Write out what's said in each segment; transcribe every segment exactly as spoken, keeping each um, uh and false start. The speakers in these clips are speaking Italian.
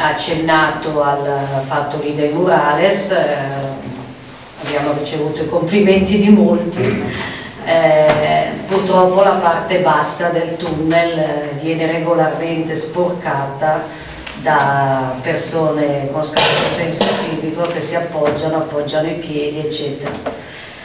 accennato al fatto lì dei murales, eh, abbiamo ricevuto i complimenti di molti. Eh, purtroppo la parte bassa del tunnel eh, viene regolarmente sporcata da persone con scarso senso civico che si appoggiano, appoggiano i piedi, eccetera.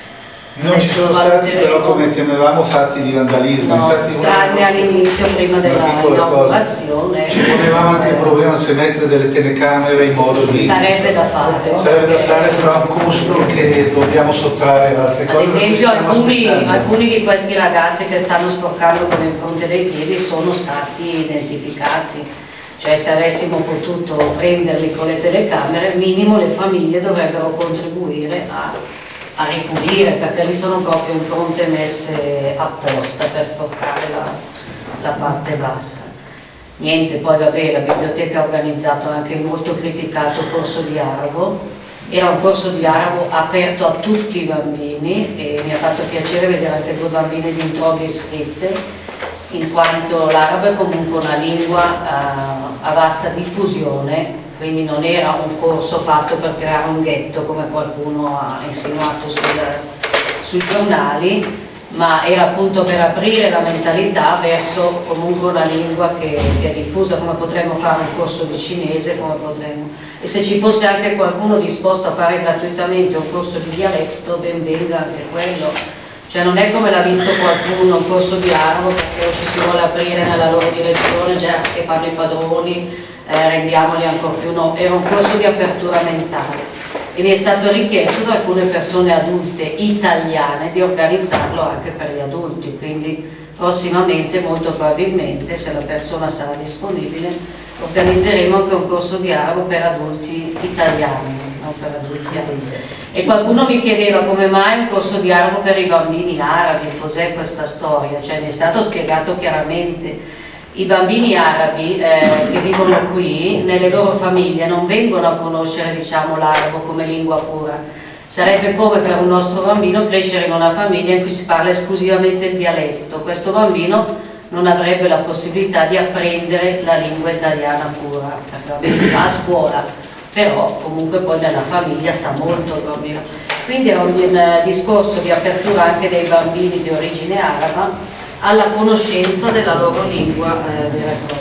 Non ci sono stati però, come temevamo, fatti di vandalismo. No, infatti tranne all'inizio, prima della inaugurazione. Ci ponevamo anche il problema se mettere delle telecamere in modo di... Sarebbe da fare. Sarebbe da fare, però a un costo che dobbiamo sottrarre ad altre cose. Ad esempio alcuni, alcuni di questi ragazzi che stanno sporcando con le impronte dei piedi sono stati identificati. Cioè, se avessimo potuto prenderli con le telecamere, minimo le famiglie dovrebbero contribuire a a ripulire, perché lì sono proprio impronte messe apposta per sporcare la, la parte bassa. Niente, poi vabbè, la biblioteca ha organizzato anche il molto criticato corso di arabo. Era un corso di arabo aperto a tutti i bambini e mi ha fatto piacere vedere anche due bambine di Introbi iscritte, in quanto l'arabo è comunque una lingua a, a vasta diffusione, quindi non era un corso fatto per creare un ghetto come qualcuno ha insinuato sul, sui giornali, ma era appunto per aprire la mentalità verso comunque una lingua che, che è diffusa, come potremmo fare un corso di cinese, come potremmo. E se ci fosse anche qualcuno disposto a fare gratuitamente un corso di dialetto, ben venga anche quello. Cioè non è come l'ha visto qualcuno un corso di arabo perché ci si vuole aprire nella loro direzione, già che fanno i padroni, Eh, rendiamoli ancora più no, era un corso di apertura mentale e mi è stato richiesto da alcune persone adulte italiane di organizzarlo anche per gli adulti, quindi prossimamente, molto probabilmente, se la persona sarà disponibile, organizzeremo anche un corso di arabo per adulti italiani, non per adulti adulti. E qualcuno mi chiedeva come mai un corso di arabo per i bambini arabi, cos'è questa storia, cioè mi è stato spiegato chiaramente. I bambini arabi eh, che vivono qui, nelle loro famiglie, non vengono a conoscere, diciamo, l'arabo come lingua pura. Sarebbe come per un nostro bambino crescere in una famiglia in cui si parla esclusivamente il dialetto. Questo bambino non avrebbe la possibilità di apprendere la lingua italiana pura, perché vabbè, si va a scuola, però comunque poi nella famiglia sta molto il bambino. Quindi è un, un discorso di apertura anche dei bambini di origine araba alla conoscenza della loro lingua eh, vera e propria.